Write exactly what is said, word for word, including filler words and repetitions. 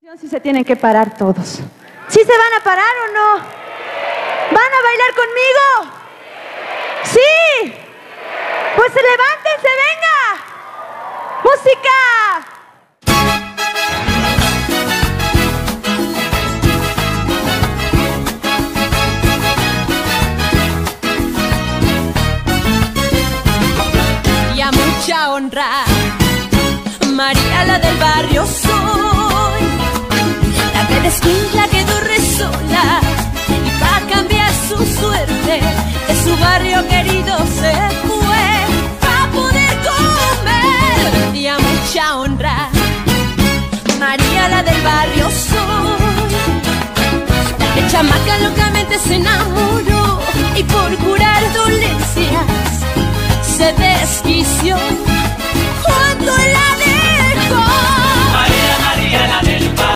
Si se tienen que parar todos. ¿Sí se van a parar o no? ¿Van a bailar conmigo? ¡Sí! Pues levántense, venga. ¡Música! Y a mucha honra, María la del barrio soy, la que descuida quedó resola y pa' cambiar su suerte de su barrio querido se fue pa' poder comer. Y a mucha honra, María la del barrio soy, la que chamaca locamente se enamoró y por curar dolencias se desquició cuando la